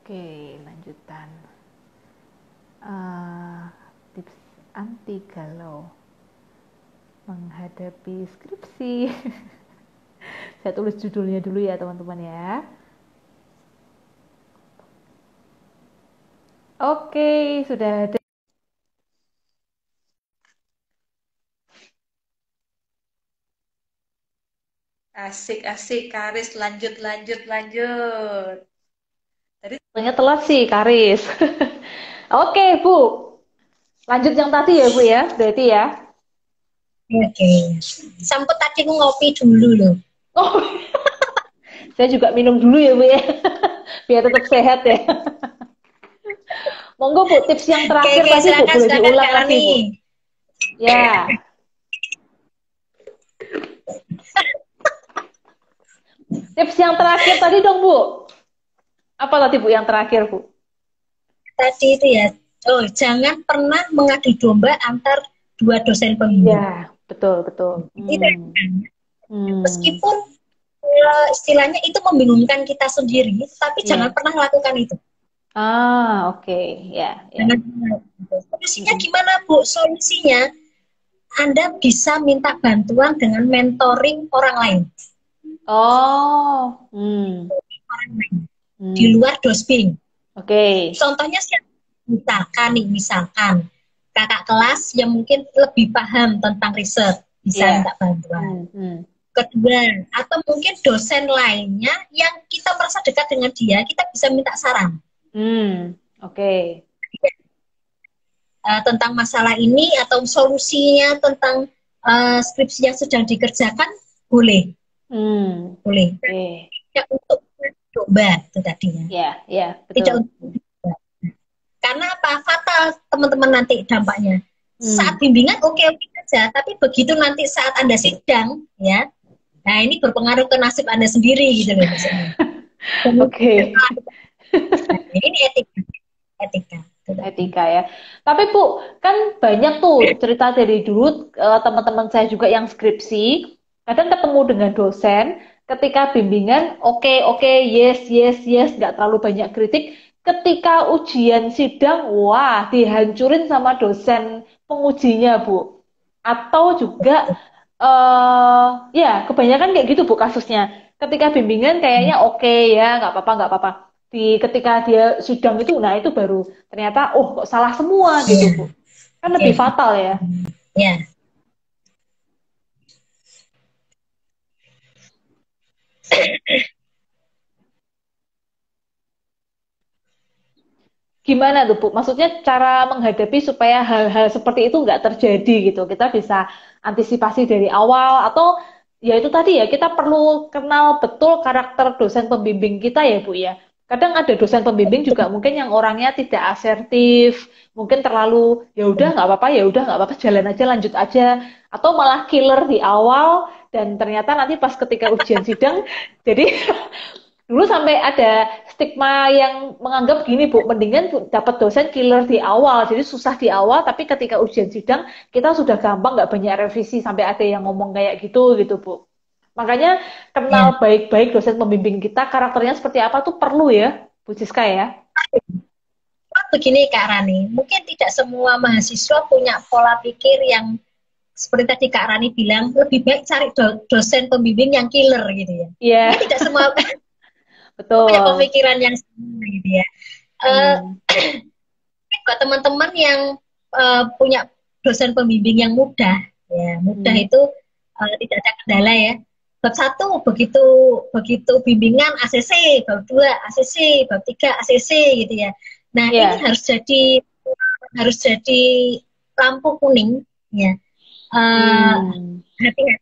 Oke, lanjutan. Eh, Tips anti galau menghadapi skripsi. Saya tulis judulnya dulu ya teman-teman ya. Oke, sudah ada. Asik-asik, Karis, lanjut, lanjut, lanjut. Tadi Sebenarnya telat sih, Karis. Oke, Bu. Lanjut yang tadi ya, Bu ya. Berarti ya. Oke. Sampai tadi aku ngopi dulu loh. Oh, saya juga minum dulu ya, Bu ya. Biar tetap sehat ya. Monggo, Bu, tips yang Oke, terakhir oke, tadi, Bu. silakan, Boleh silakan diulang Kak lagi, Rani. Bu. Ya. Tips yang terakhir tadi dong, Bu. Apa tadi, Bu, yang terakhir, Bu? Tadi itu ya, jangan pernah mengadu domba antar dua dosen pembimbing. Ya, betul, betul. Itu Hmm. meskipun istilahnya itu membingungkan kita sendiri, tapi jangan Ya. pernah lakukan itu. Ah, oke. Ya, ya. Jangan pernah lakukan itu. Solusinya Mm-mm. gimana, Bu? Solusinya Anda bisa minta bantuan dengan mentoring orang lain. Oh, Orang lain. Di hmm. luar dosping. Oke. Contohnya siapa? Misalkan kakak kelas yang mungkin lebih paham tentang riset bisa Ya. minta bantuan. Hmm. Kedua, atau mungkin dosen lainnya yang kita merasa dekat dengan dia, kita bisa minta saran Oke. tentang masalah ini atau solusinya tentang skripsi yang sedang dikerjakan, boleh, boleh. Oke. Tidak untuk coba itu tadinya, Ya, ya, tidak betul. untuk coba. Karena apa? Fatal teman-teman nanti dampaknya. Hmm. Saat bimbingan oke-oke saja, tapi begitu nanti saat Anda sidang, ya, nah ini berpengaruh ke nasib Anda sendiri gitu loh maksudnya. Oke. Ini etika, etika. Etika ya. Tapi Bu, kan banyak tuh cerita dari dulu teman-teman saya juga yang skripsi, kadang ketemu dengan dosen, ketika bimbingan, oke, oke, yes, yes, yes, nggak terlalu banyak kritik. Ketika ujian sidang, wah, dihancurin sama dosen pengujinya, Bu. Atau juga, ya, kebanyakan kayak gitu, Bu, kasusnya. Ketika bimbingan kayaknya oke ya, nggak apa-apa, nggak apa-apa. Ketika dia sidang itu, nah itu baru ternyata oh kok salah semua Ya, gitu Bu, kan oke. lebih fatal ya. Ya. Gimana tuh Bu, maksudnya cara menghadapi supaya hal-hal seperti itu nggak terjadi gitu, kita bisa antisipasi dari awal, atau ya itu tadi ya, kita perlu kenal betul karakter dosen pembimbing kita ya Bu ya. Kadang ada dosen pembimbing juga mungkin yang orangnya tidak asertif, mungkin terlalu ya udah nggak apa-apa, ya udah nggak apa-apa, jalan aja, lanjut aja, atau malah killer di awal dan ternyata nanti pas ketika ujian sidang jadi dulu sampai ada stigma yang menganggap gini Bu, mendingan dapat dosen killer di awal, jadi susah di awal, tapi ketika ujian sidang kita sudah gampang, nggak banyak revisi, sampai ada yang ngomong kayak gitu gitu Bu. Makanya Ya. kenal baik-baik dosen pembimbing kita, karakternya seperti apa tuh perlu ya, Bu Siska ya. Begini Kak Rani, mungkin tidak semua mahasiswa punya pola pikir yang seperti tadi Kak Rani bilang, lebih baik cari dosen pembimbing yang killer gitu ya. Iya, Mungkin tidak semua punya betul. pemikiran yang sama gitu ya. Eh, Hmm, Buat teman-teman yang punya dosen pembimbing yang mudah, ya mudah hmm, itu tidak ada kendala ya. Bab satu begitu begitu bimbingan ACC, bab dua ACC, bab tiga ACC gitu ya. Nah ini iya, harus jadi lampu kuning ya. hmm, Hati-hati,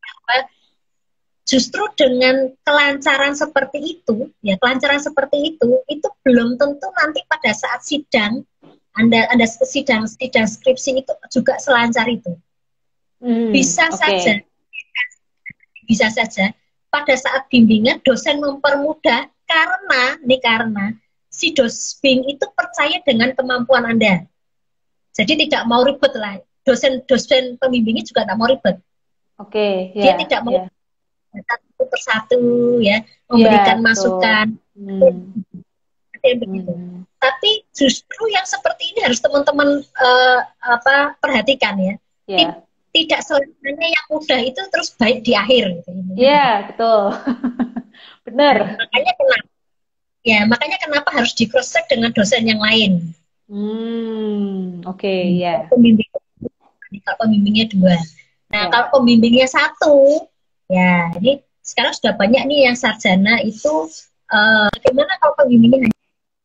justru dengan kelancaran seperti itu, ya kelancaran seperti itu belum tentu nanti pada saat sidang anda sidang skripsi itu juga selancar itu. Bisa oke. saja, bisa saja pada saat bimbingan dosen mempermudah karena si dosbing itu percaya dengan kemampuan Anda. Jadi tidak mau ribet lah. Dosen pembimbingnya juga tidak mau ribet. Oke, ya, Dia tidak mau ya, satu persatu ya ya, memberikan betul. masukan. Hmm. Ada yang begitu. Hmm. Tapi justru yang seperti ini harus teman-teman perhatikan ya. Ya, Tidak selamanya yang mudah itu terus baik di akhir gitu. ya, betul. Benar. Nah, makanya kenapa harus di cross check dengan dosen yang lain. Oke, ya. Kalau pembimbingnya 2. Nah, Ya. kalau pembimbingnya 1, ya ini sekarang sudah banyak nih yang sarjana itu bagaimana kalau pembimbingnya hanya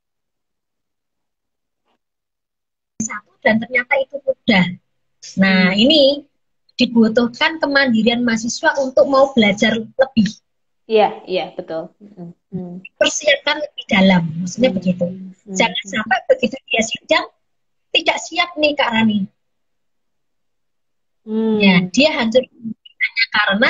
1 dan ternyata itu mudah. Nah, ini dibutuhkan kemandirian mahasiswa untuk mau belajar lebih. Iya, iya, betul. Persiapkan lebih dalam, maksudnya begitu. Jangan sampai begitu dia sidang tidak siap nih Kak Rani. Ya, dia hancur karena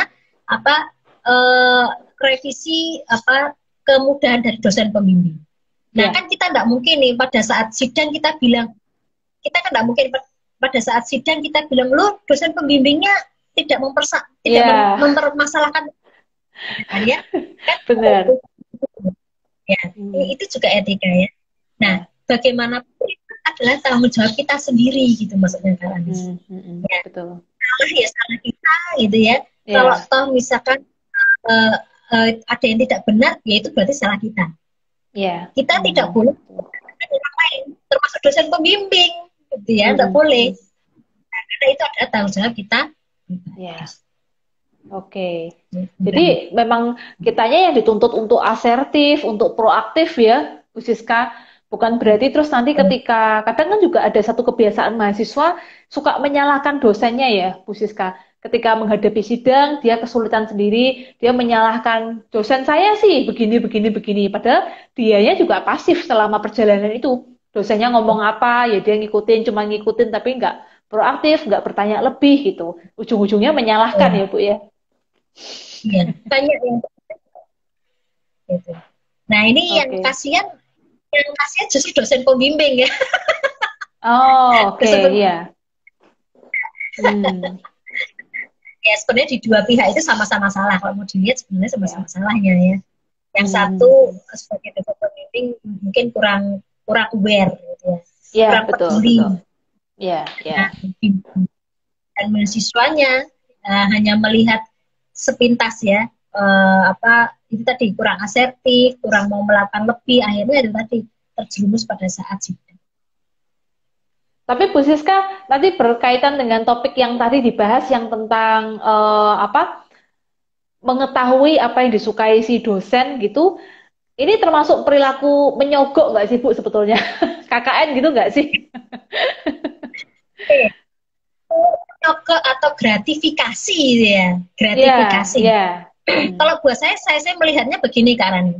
revisi kemudahan dari dosen pembimbing. Nah, kan kita tidak mungkin nih pada saat sidang kita bilang, kita kan tidak mungkin pada saat sidang kita bilang, loh dosen pembimbingnya tidak mempermasalahkan, ya kan? Benar. Ya, itu juga etika ya. Nah, bagaimanapun itu adalah tanggung jawab kita sendiri gitu maksudnya Kak Anis. Ya, betul. Salah ya salah kita gitu ya. Kalau toh misalkan ada yang tidak benar, ya itu berarti salah kita. Kita tidak boleh orang lain, termasuk dosen pembimbing, gitu ya, tidak boleh. Karena itu adalah tanggung jawab kita. Oke. Jadi memang kitanya yang dituntut untuk asertif, untuk proaktif ya, Bu Siska. Bukan berarti terus nanti ketika, kadang kan juga ada satu kebiasaan mahasiswa suka menyalahkan dosennya ya, Bu Siska. Ketika menghadapi sidang, dia kesulitan sendiri, dia menyalahkan dosen saya sih begini, begini, begini. Padahal dianya juga pasif selama perjalanan itu. Dosennya ngomong apa, ya dia ngikutin, cuma ngikutin, tapi nggak proaktif, nggak bertanya lebih gitu. Ujung-ujungnya menyalahkan ya Bu ya. Iya, banyak yang gitu. Nah ini yang kasihan justru dosen pembimbing ya. Oh, oke, iya. Ya sebenarnya di dua pihak itu sama-sama salah. Kalau mau dilihat sebenarnya sama-sama salahnya ya. Yang satu sebagai dosen pembimbing mungkin kurang aware gitu ya. Iya, kurang betul, peduli. betul. Iya, iya. Dan mahasiswanya hanya melihat sepintas ya, itu tadi kurang asertif, kurang mau melakukan lebih, akhirnya itu tadi terjerumus pada saat sidang. Tapi Bu Siska, nanti berkaitan dengan topik yang tadi dibahas yang tentang mengetahui apa yang disukai si dosen gitu, ini termasuk perilaku menyogok nggak sih Bu sebetulnya? KKN gitu nggak sih? Menyogok atau gratifikasi ya, gratifikasi. Kalau buat saya melihatnya begini Kak Rani.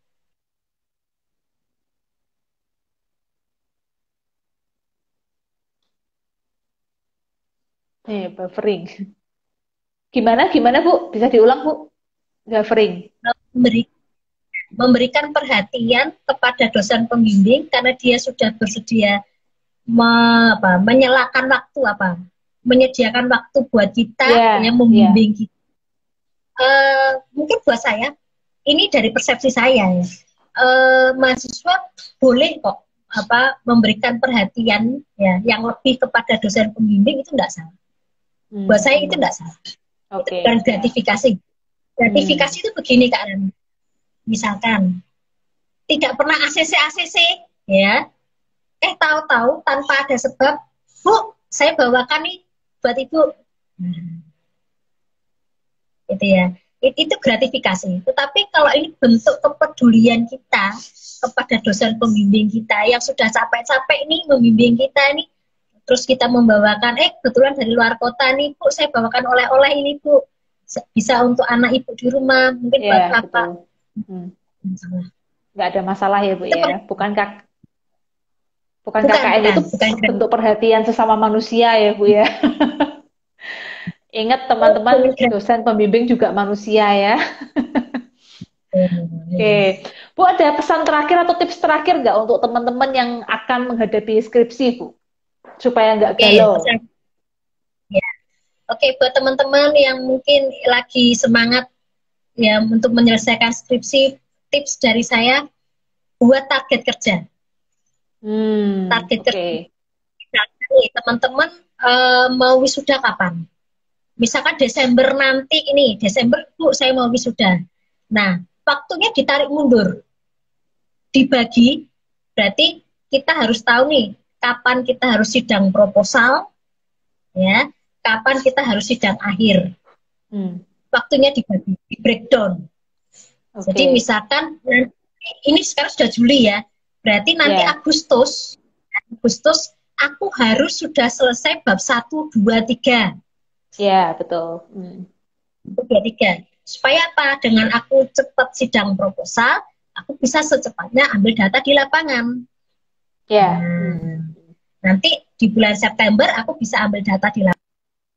Buffering. Gimana Bu? Bisa diulang Bu? Buffering. Memberikan perhatian kepada dosen pembimbing karena dia sudah bersedia menyelakan waktu menyediakan waktu buat kita yang membimbing kita. Mungkin buat saya ini dari persepsi saya ya, mahasiswa boleh kok memberikan perhatian ya yang lebih kepada dosen pembimbing, itu tidak salah. Buat saya itu tidak salah. Itu bukan gratifikasi. Gratifikasi itu begini Kak Rani. Misalkan tidak pernah ACC ya, tahu-tahu tanpa ada sebab, Bu, saya bawakan nih buat Ibu. Gitu ya. Itu gratifikasi. Tetapi kalau ini bentuk kepedulian kita kepada dosen pembimbing kita yang sudah capek-capek nih membimbing kita nih, terus kita membawakan, kebetulan dari luar kota nih Bu, saya bawakan oleh-oleh ini Bu, bisa untuk anak Ibu di rumah, mungkin buat Bapak. Nggak ada masalah ya Bu ya. Bukan KKN itu bentuk perhatian sesama manusia ya Bu ya. Ingat teman-teman, dosen pembimbing juga manusia ya. Oke. Bu, ada pesan terakhir atau tips terakhir nggak untuk teman-teman yang akan menghadapi skripsi Bu? Supaya nggak galau. Oke, buat teman-teman yang mungkin lagi semangat ya untuk menyelesaikan skripsi, tips dari saya, buat target kerja. Target Oke. kerja. Misalkan nih, teman-teman mau wisuda kapan? Misalkan Desember nanti ini, Desember Bu saya mau wisuda. Nah, waktunya ditarik mundur, dibagi, berarti kita harus tahu nih, kapan kita harus sidang proposal, ya, kapan kita harus sidang akhir. Waktunya dibagi, di breakdown. Jadi misalkan ini sekarang sudah Juli ya, berarti nanti Agustus aku harus sudah selesai bab 1, 2, 3. Ya, betul. 2, 3. Supaya apa? Dengan aku cepat sidang proposal, aku bisa secepatnya ambil data di lapangan. Ya. Nanti di bulan September aku bisa ambil data di lapangan.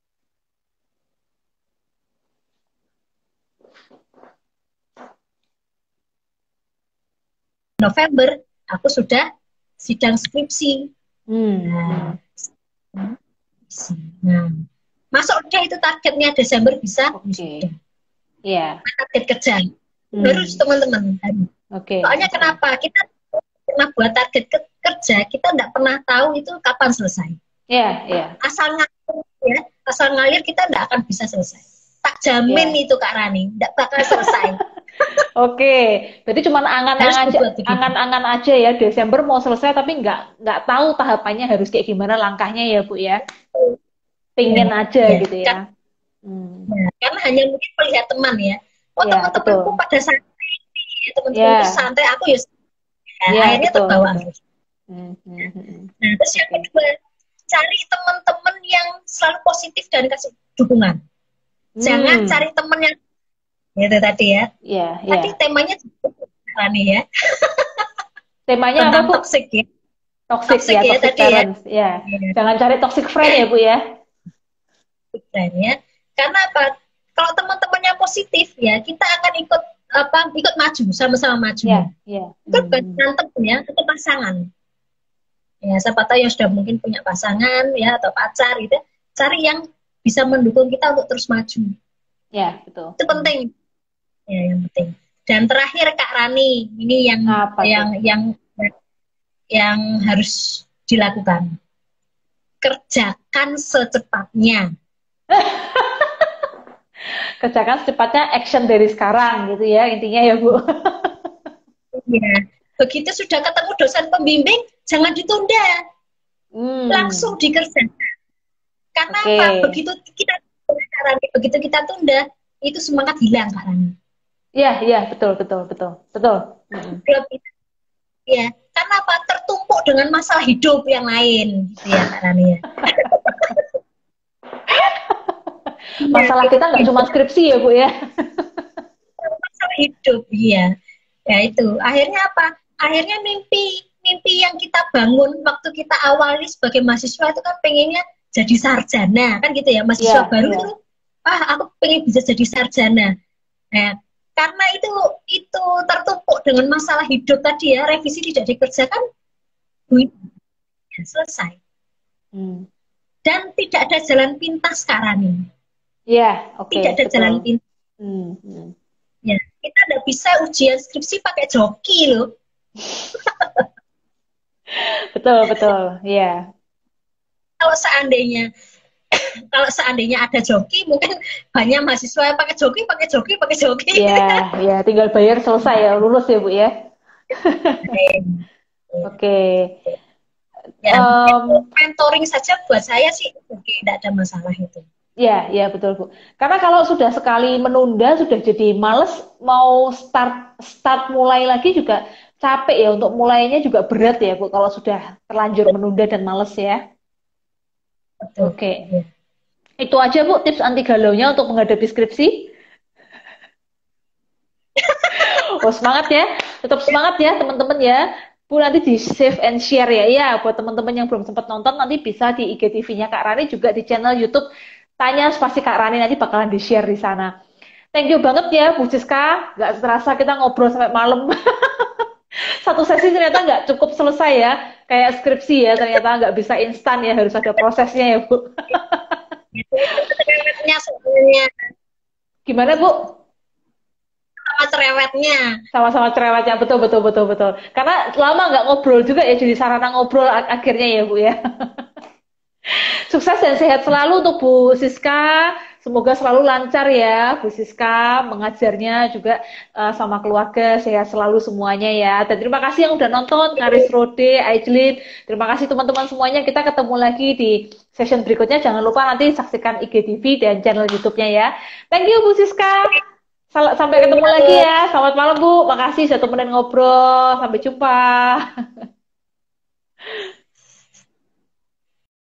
November aku sudah sidang skripsi. Nah, masuk udah itu targetnya Desember bisa. Iya. Target kerja. Harus teman-teman. Soalnya kenapa? Kita pernah buat target kerja, kita tidak pernah tahu itu kapan selesai. Iya. Asal ngalir kita tidak akan bisa selesai. Tak jamin itu Kak Rani, tidak bakal selesai. Oke, berarti cuma angan-angan aja ya, Desember mau selesai tapi nggak tahu tahapannya harus kayak gimana langkahnya ya Bu ya. Pengen aja gitu ya. Karena hanya mungkin melihat teman ya. Teman-temanku pada santai, teman-temanku santai, aku ya akhirnya terbawa. Nah, terus yang kedua, cari teman-teman yang selalu positif dan kasih dukungan. Jangan cari teman yang itu tadi ya. Tadi temanya Rani ya. Temanya apa Bu? Toxic ya. Toxic ya, toxic parents. Ya. Jangan cari toxic friend ya Bu ya. Toxic friend ya. Karena apa? Kalau teman-temannya positif ya, kita akan ikut maju, sama-sama maju. Itu berantem ya, itu pasangan. Ya, siapa tahu yang sudah mungkin punya pasangan ya atau pacar gitu, cari yang bisa mendukung kita untuk terus maju. Ya, betul. Itu penting. Ya, yang penting. Dan terakhir Kak Rani, ini yang harus dilakukan. Kerjakan secepatnya. Kerjakan secepatnya, action dari sekarang gitu ya, intinya ya Bu. Iya. Begitu sudah ketemu dosen pembimbing, jangan ditunda. Langsung dikerjakan. Karena apa? Begitu kita tunda, itu semangat hilang Kak Rani. Iya, betul. Ya, karena apa? Tertumpuk dengan masalah hidup yang lain, gitu ya Kak Rani ya. Masalah kita nggak cuma skripsi ya Bu ya. Masalah hidup, iya. Ya itu. Akhirnya apa? Akhirnya mimpi yang kita bangun waktu kita awali sebagai mahasiswa itu kan pengennya jadi sarjana, kan gitu ya, mahasiswa baru itu. Aku pengen bisa jadi sarjana. Nah, karena itu tertumpuk dengan masalah hidup tadi ya, revisi tidak dikerjakan, selesai. Dan tidak ada jalan pintas sekarang ini. Tidak ada jalan pintas. Ya, kita tidak bisa ujian skripsi pakai joki loh. betul, iya. Kalau seandainya ada joki, mungkin banyak mahasiswa yang pakai joki. Iya, tinggal bayar selesai ya, lulus ya Bu ya. Oke. Ya, mentoring saja buat saya sih tidak ada masalah itu. Iya, betul Bu. Karena kalau sudah sekali menunda, sudah jadi males, mau start mulai lagi juga capek ya, untuk mulainya juga berat ya Bu, kalau sudah terlanjur menunda dan males ya. Oke. Itu aja Bu, tips anti galaunya untuk menghadapi skripsi. Semangat ya, tetap semangat ya teman-teman ya. Bu, nanti di save and share ya. Ya, buat teman-teman yang belum sempat nonton, nanti bisa di IGTV-nya Kak Rani, juga di channel YouTube Tanya Spasi Kak Rani, nanti bakalan di-share di sana. Thank you banget ya Bu Siska, nggak terasa kita ngobrol sampai malam. Satu sesi ternyata nggak cukup selesai ya, kayak skripsi ya, ternyata nggak bisa instan ya, harus ada prosesnya ya Bu. Gimana Bu? sama-sama cerewetnya. Sama-sama cerewetnya, betul, betul, betul, betul. Karena lama nggak ngobrol juga ya, jadi sarana ngobrol akhirnya ya, Bu ya. Sukses dan sehat selalu untuk Bu Siska. Semoga selalu lancar ya, Bu Siska. Mengajarnya juga sama keluarga, sehat selalu semuanya ya. Dan terima kasih yang udah nonton, Karis Rode, Aijlin. Terima kasih teman-teman semuanya. Kita ketemu lagi di session berikutnya. Jangan lupa nanti saksikan IGTV dan channel YouTube-nya ya. Thank you Bu Siska. Sampai ketemu lagi ya. Selamat malam Bu. Makasih sudah temenin ngobrol. Sampai jumpa.